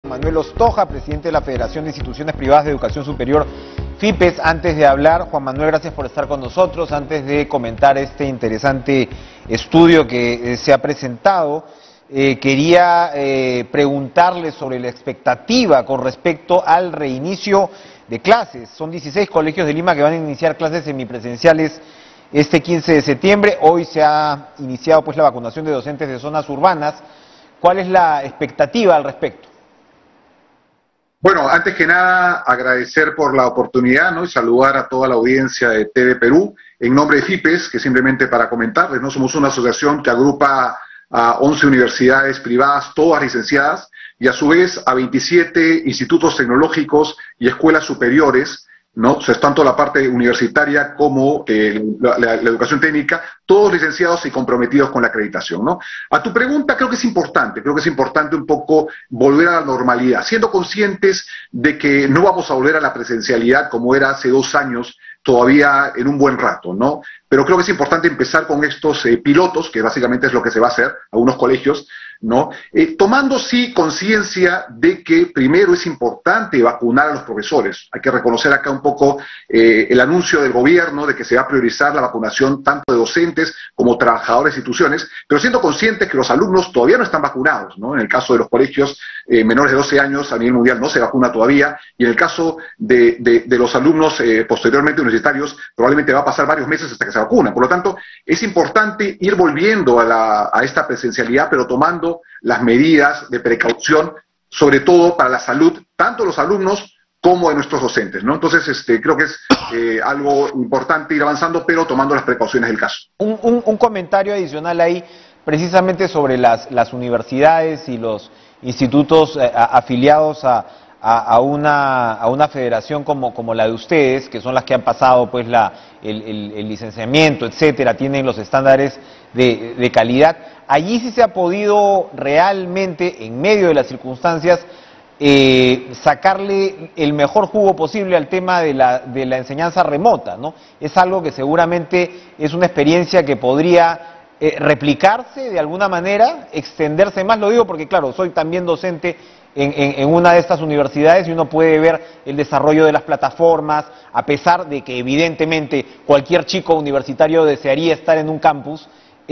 Manuel Ostoja, presidente de la Federación de Instituciones Privadas de Educación Superior, FIPES. Antes de hablar, Juan Manuel, gracias por estar con nosotros. Antes de comentar este interesante estudio que se ha presentado, quería preguntarle sobre la expectativa con respecto al reinicio de clases. Son 16 colegios de Lima que van a iniciar clases semipresenciales este 15 de septiembre. Hoy se ha iniciado pues la vacunación de docentes de zonas urbanas. ¿Cuál es la expectativa al respecto? Bueno, antes que nada, agradecer por la oportunidad, ¿no? Y saludar a toda la audiencia de TV Perú. En nombre de FIPES, que simplemente para comentarles, ¿no? Somos una asociación que agrupa a 11 universidades privadas, todas licenciadas, y a su vez a 27 institutos tecnológicos y escuelas superiores, ¿no? O sea, tanto la parte universitaria como la educación técnica, todos licenciados y comprometidos con la acreditación, ¿no? A tu pregunta, creo que es importante un poco volver a la normalidad, siendo conscientes de que no vamos a volver a la presencialidad como era hace 2 años, todavía en un buen rato, ¿no? Pero creo que es importante empezar con estos pilotos, que básicamente es lo que se va a hacer, algunos colegios, ¿no? Tomando sí conciencia de que primero es importante vacunar a los profesores. Hay que reconocer acá un poco el anuncio del gobierno de que se va a priorizar la vacunación tanto de docentes como trabajadores de instituciones, pero siendo conscientes que los alumnos todavía no están vacunados, ¿no? En el caso de los colegios menores de 12 años a nivel mundial no se vacuna todavía, y en el caso de los alumnos posteriormente universitarios probablemente va a pasar varios meses hasta que se vacunan. Por lo tanto, es importante ir volviendo a esta presencialidad, pero tomando las medidas de precaución, sobre todo para la salud, tanto de los alumnos como de nuestros docentes, ¿no? Entonces, creo que es algo importante ir avanzando, pero tomando las precauciones del caso. Un comentario adicional ahí, precisamente sobre las universidades y los institutos afiliados a una federación como la de ustedes, que son las que han pasado pues el licenciamiento, etcétera, tienen los estándares de calidad. Allí sí se ha podido realmente, en medio de las circunstancias, sacarle el mejor jugo posible al tema de la enseñanza remota, ¿no? Es algo que seguramente es una experiencia que podría replicarse de alguna manera, extenderse más. Lo digo porque, claro, soy también docente en una de estas universidades y uno puede ver el desarrollo de las plataformas, a pesar de que evidentemente cualquier chico universitario desearía estar en un campus.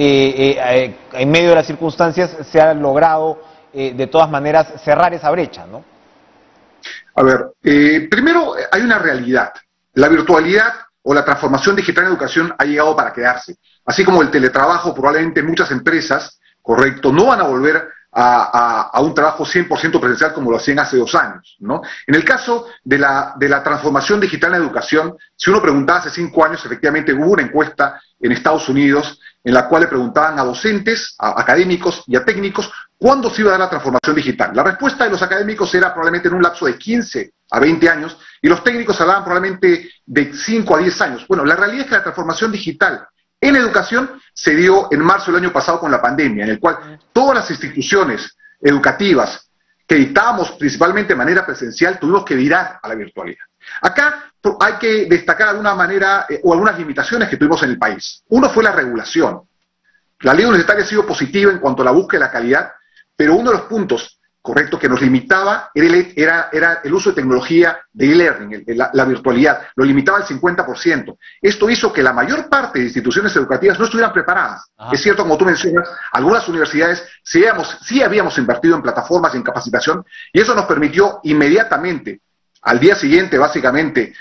En medio de las circunstancias se ha logrado de todas maneras cerrar esa brecha, ¿no? A ver, primero hay una realidad. La virtualidad o la transformación digital en educación ha llegado para quedarse. Así como el teletrabajo, probablemente muchas empresas, correcto, no van a volver a un trabajo 100% presencial como lo hacían hace 2 años, ¿no? En el caso de la transformación digital en educación, si uno preguntaba hace 5 años, efectivamente hubo una encuesta en Estados Unidos en la cual le preguntaban a docentes, a académicos y a técnicos cuándo se iba a dar la transformación digital. La respuesta de los académicos era probablemente en un lapso de 15 a 20 años, y los técnicos hablaban probablemente de 5 a 10 años. Bueno, la realidad es que la transformación digital en educación se dio en marzo del año pasado con la pandemia, en el cual todas las instituciones educativas que dictábamos principalmente de manera presencial tuvimos que virar a la virtualidad. Acá hay que destacar de alguna manera o algunas limitaciones que tuvimos en el país. Uno fue la regulación. La ley universitaria ha sido positiva en cuanto a la búsqueda de la calidad, pero uno de los puntos correcto que nos limitaba era el uso de tecnología de e-learning, la virtualidad, lo limitaba al 50%. Esto hizo que la mayor parte de instituciones educativas no estuvieran preparadas. Ajá. Es cierto, como tú mencionas, algunas universidades sí habíamos invertido en plataformas y en capacitación, y eso nos permitió inmediatamente, al día siguiente básicamente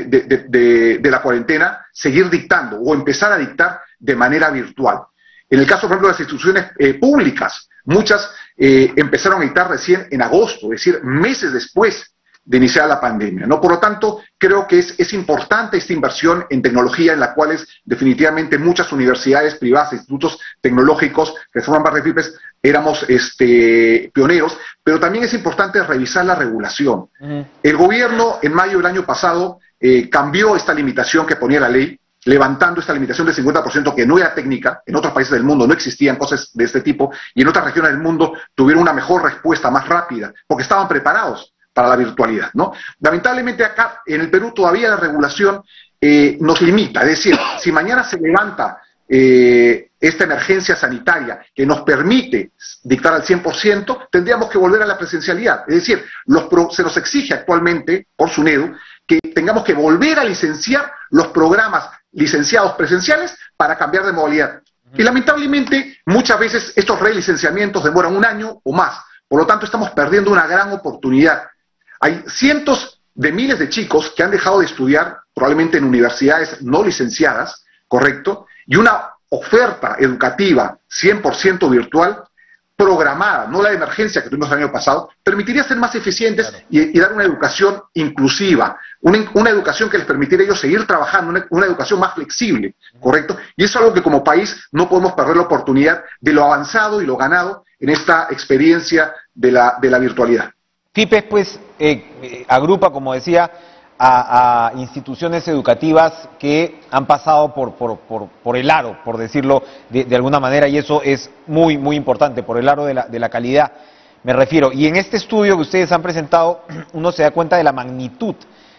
de la cuarentena, seguir dictando o empezar a dictar de manera virtual. En el caso, por ejemplo, de las instituciones públicas, muchas empezaron a dictar recién en agosto, es decir, meses después de iniciar la pandemia, ¿no? Por lo tanto, creo que es importante esta inversión en tecnología, en la cual definitivamente muchas universidades privadas, institutos tecnológicos que forman parte de FIPES, éramos pioneros, pero también es importante revisar la regulación. El gobierno, en mayo del año pasado, cambió esta limitación que ponía la ley, levantando esta limitación del 50% que no era técnica. En otros países del mundo no existían cosas de este tipo, y en otras regiones del mundo tuvieron una mejor respuesta, más rápida, porque estaban preparados para la virtualidad, ¿no? Lamentablemente acá en el Perú todavía la regulación nos limita, es decir, si mañana se levanta esta emergencia sanitaria que nos permite dictar al 100%, tendríamos que volver a la presencialidad. Es decir, se nos exige actualmente, por SUNEDU, que tengamos que volver a licenciar los programas licenciados presenciales para cambiar de modalidad. Y lamentablemente, muchas veces estos relicenciamientos demoran un año o más. Por lo tanto, estamos perdiendo una gran oportunidad. Hay cientos de miles de chicos que han dejado de estudiar, probablemente en universidades no licenciadas, ¿correcto? Y una oferta educativa 100% virtual, programada, no la de emergencia que tuvimos el año pasado, permitiría ser más eficientes y dar una educación inclusiva, una educación que les permitiría a ellos seguir trabajando, una educación más flexible, ¿correcto? Y eso es algo que como país no podemos perder la oportunidad de lo avanzado y lo ganado en esta experiencia de la virtualidad. FIPES, pues, agrupa, como decía, a instituciones educativas que han pasado por el aro, por decirlo de alguna manera, y eso es muy, muy importante, por el aro de la calidad, me refiero. Y en este estudio que ustedes han presentado, uno se da cuenta de la magnitud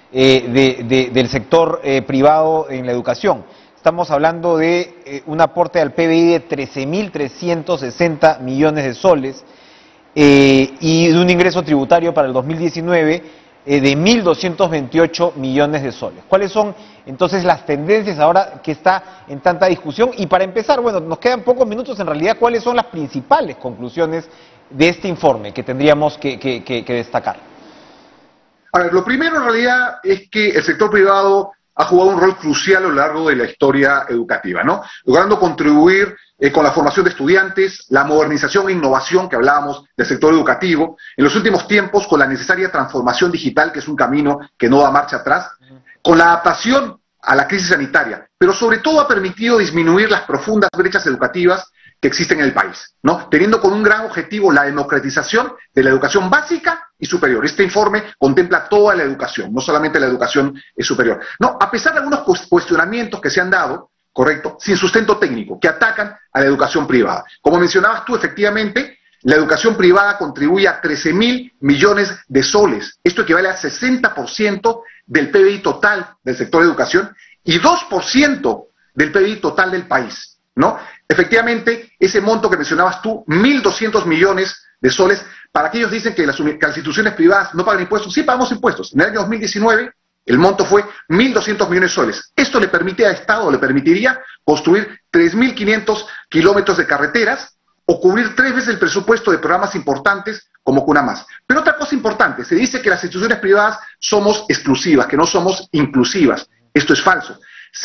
del sector privado en la educación. Estamos hablando de un aporte al PBI de 13.360 millones de soles y de un ingreso tributario para el 2019 de 1.228 millones de soles. ¿Cuáles son entonces las tendencias ahora que está en tanta discusión? Y para empezar, bueno, nos quedan pocos minutos en realidad, ¿cuáles son las principales conclusiones de este informe que tendríamos que destacar? A ver, lo primero en realidad es que el sector privado ha jugado un rol crucial a lo largo de la historia educativa, ¿no? Logrando contribuir con la formación de estudiantes, la modernización e innovación que hablábamos del sector educativo, en los últimos tiempos con la necesaria transformación digital, que es un camino que no da marcha atrás, con la adaptación a la crisis sanitaria, pero sobre todo ha permitido disminuir las profundas brechas educativas que existen en el país, ¿no? Teniendo con un gran objetivo la democratización de la educación básica y superior. Este informe contempla toda la educación, no solamente la educación superior. No, a pesar de algunos cuestionamientos que se han dado, correcto, sin sustento técnico, que atacan a la educación privada. Como mencionabas tú, efectivamente, la educación privada contribuye a 13.000 millones de soles. Esto equivale a 60% del PBI total del sector de educación y 2% del PBI total del país, ¿no? Efectivamente, ese monto que mencionabas tú, 1.200 millones de soles, para aquellos que dicen que las instituciones privadas no pagan impuestos, sí pagamos impuestos. En el año 2019, el monto fue 1.200 millones de soles. Esto le permite al Estado, le permitiría construir 3.500 kilómetros de carreteras o cubrir 3 veces el presupuesto de programas importantes como Cuna Más. Pero otra cosa importante, se dice que las instituciones privadas somos exclusivas, que no somos inclusivas. Esto es falso.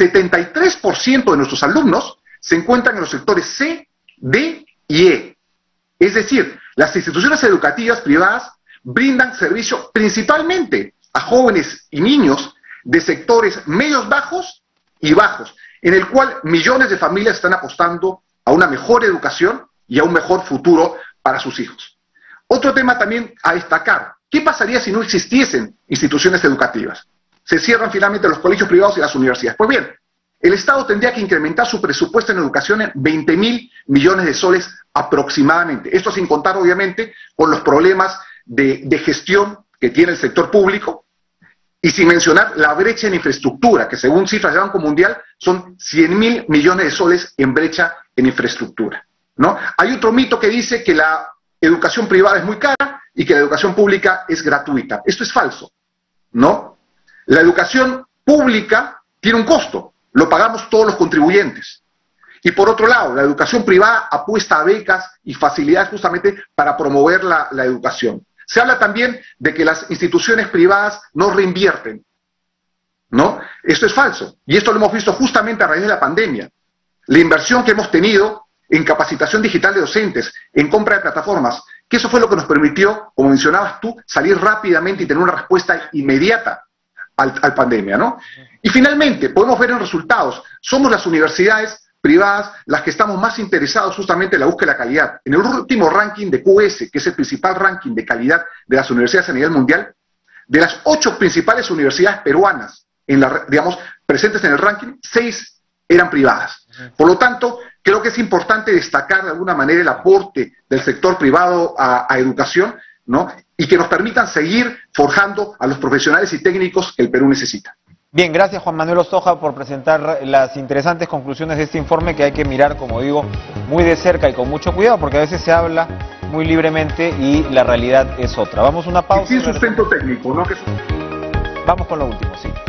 73% de nuestros alumnos se encuentran en los sectores C, D y E. Es decir, las instituciones educativas privadas brindan servicio principalmente a jóvenes y niños de sectores medios bajos y bajos, en el cual millones de familias están apostando a una mejor educación y a un mejor futuro para sus hijos. Otro tema también a destacar, ¿qué pasaría si no existiesen instituciones educativas? Se cierran finalmente los colegios privados y las universidades. Pues bien, el Estado tendría que incrementar su presupuesto en educación en 20.000 millones de soles aproximadamente. Esto sin contar, obviamente, con los problemas de gestión que tiene el sector público y sin mencionar la brecha en infraestructura, que según cifras del Banco Mundial son 100.000 millones de soles en brecha en infraestructura, ¿no? Hay otro mito que dice que la educación privada es muy cara y que la educación pública es gratuita. Esto es falso, ¿no? La educación pública tiene un costo. Lo pagamos todos los contribuyentes. Y por otro lado, la educación privada apuesta a becas y facilidades justamente para promover la educación. Se habla también de que las instituciones privadas no reinvierten, ¿no? Esto es falso. Y esto lo hemos visto justamente a raíz de la pandemia. La inversión que hemos tenido en capacitación digital de docentes, en compra de plataformas, que eso fue lo que nos permitió, como mencionabas tú, salir rápidamente y tener una respuesta inmediata al pandemia, ¿no? Y finalmente, podemos ver en resultados, somos las universidades privadas las que estamos más interesados justamente en la búsqueda de la calidad. En el último ranking de QS, que es el principal ranking de calidad de las universidades a nivel mundial, de las 8 principales universidades peruanas, digamos, presentes en el ranking, 6 eran privadas. Por lo tanto, creo que es importante destacar de alguna manera el aporte del sector privado a educación, ¿no? Y que nos permitan seguir forjando a los profesionales y técnicos que el Perú necesita. Bien, gracias Juan Manuel Ostoja por presentar las interesantes conclusiones de este informe que hay que mirar, como digo, muy de cerca y con mucho cuidado, porque a veces se habla muy libremente y la realidad es otra. Vamos a una pausa. Y sin sustento técnico, ¿no? Vamos con lo último, sí.